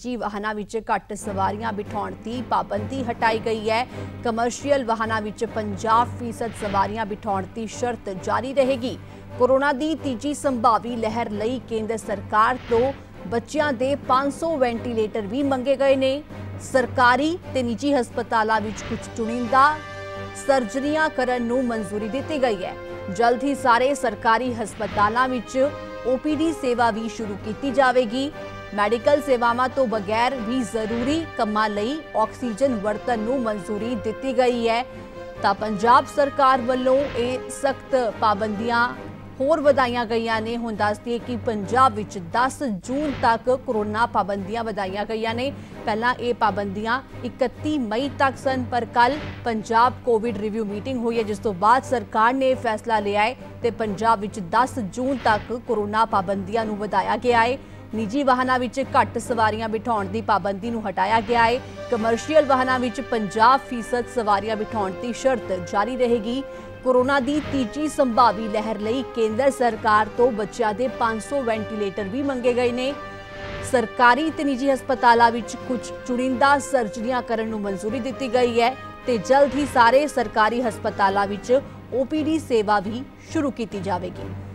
निजी वाहनों विच घट सवारियां बिठाउण दी पाबंदी हटाई गई है। कमर्शियल वाहनों विच 50% सवारियां बिठाउण दी शर्त जारी रहेगी। कोरोना की तीजी संभावी लहर लई केंद्र सरकार तो बच्चों के 500 वेंटीलेटर भी मंगे गए ने। सरकारी ते निजी हस्पतालों विच कुछ चुनिंदा सर्जरियां करन नूं मंजूरी दी गई है। जल्द ही सारे सरकारी हस्पतालों विच OPD सेवा भी शुरू की जाएगी। मैडिकल सेवावां तो बगैर भी जरूरी कामां लई ऑक्सीजन वरतन नूं मंजूरी दी गई है। तां पंजाब सरकार वल्लों ये सख्त पाबंदियां होर वधाईयां गईयां ने। हुण दस दिए कि पंजाब विच 10 जून तक कोरोना पाबंदियां वधाईयां गईयां ने। पहलां ये पाबंदियां 31 मई तक सन, पर कल पंजाब कोविड रिव्यू मीटिंग हुई है, जिस तो बाद सरकार ने फैसला लिया है ते पंजाब विच 10 जून तक कोरोना पाबंदियां नूं वधाया गया है। निजी वाहनों विच घट सवारियां बिठाउण दी पाबंदी नूं हटाया गया है। कमर्शियल वाहनों विच 50% सवारियां बिठाउण दी शर्त जारी रहेगी। कोरोना की तीजी संभावी लहर लई केंद्र सरकार तो बच्चों के 500 वेंटीलेटर भी मंगे गए ने। सरकारी ते निजी हस्पतालों विच कुछ चुनिंदा सर्जरियां करन नूं मंजूरी दी गई है ते जल्द ही सारे सरकारी हस्पतालों विच OPD सेवा भी शुरू की जाएगी।